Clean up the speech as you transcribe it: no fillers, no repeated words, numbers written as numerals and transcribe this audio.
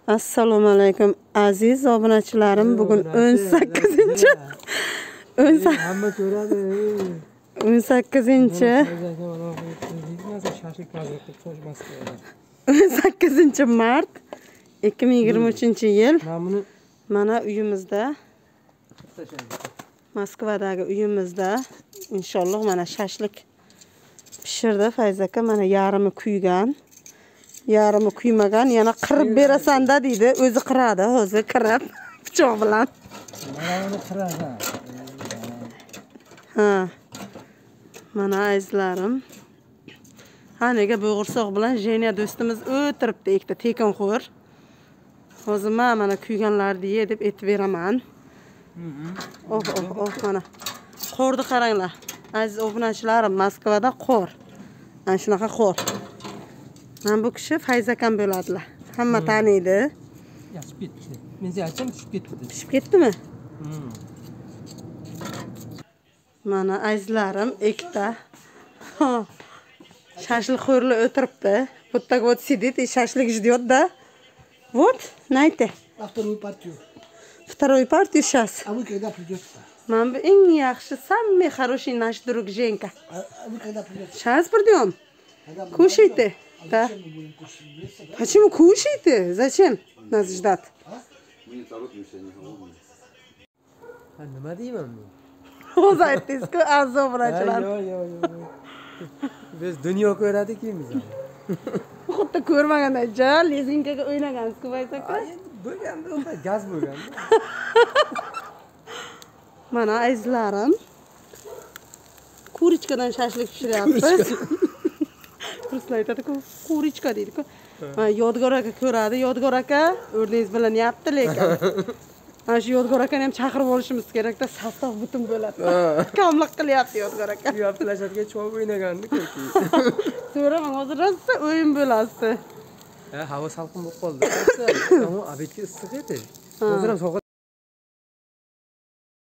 Assalomu alaykum aziz obunachilarim. Bugun 18-chi. Hamma ko'radi. 18 mart 2023-yil. Mana uyimizda, Moskvadagi uyimizda inshaalloh mana shashlik pishirdi Fayz aka. Mana yarimi kuygan, yarimi kuymagan. Yana qirib berasan-da deydi. O'zi qiradi, hozir qirib pichoq bilan. Mana qiradi. Ha. Mana azizlarim. Haniga bo'g'irsoq bilan Jenya do'stimiz o'tiribdi, ikkita tekinxo'r. Hozir mana kuyganlarni ye deb etib beraman. Oh mana. Qorni qaranglar. Aziz obunachilarim, Moskvada qor. Mana shunaqa qor. Mana bu kishi Fayz akam bo'ladilar. Hamma taniydi. Yaxshi ketdi. Men aytdim, tushib ketdi. Tushib ketdimi? Mana azizlarim, ikkita shashlik xo'rlar o'tiribdi. Вот так вот сидит и шашлык ждет, да? Вот, знаете. А вторую партию? Вторую партию сейчас. А вы когда придете-то? Мам, eng yaxshi, самый хороший наш друг Женька. А вы когда придете? Сейчас придем. Кушайте. Да. Зачем мы будем кушать вместе, да? Почему кушайте? Зачем нас ждать? Мы не торопимся, не голодные. Nima deyman men? O'zi aytdingiz-ku, aziz obunachilar. Yo'q. Biz dunyo ko'radiki biz. Xuddi ko'rmaganda lezinkaga o'ynagansiz-ku Fayz aka. Bo'lganda, unda gaz bo'lganda. Mana azizlarim, kurichkadan shashlik pishiryapmiz. Ruslar aytadi-ku, kurichka deydi-ku. Yodgor aka ko'radi, Yodgor aka o'rningiz bilinyapti lekin. Mana shu Yodgor akani ham chaqirib olishimiz kerak-da, sastoq butun bo'ladi. Kamlik qilyapti Yodgor aka. Yapilashadiga cho'g' o'ynagandi-ku. So'raman, hozir rosa o'yin bo'ladi. Havo salqin bo'lib qoldi. Ammo obedga issiq edi. Hozir ham sovuq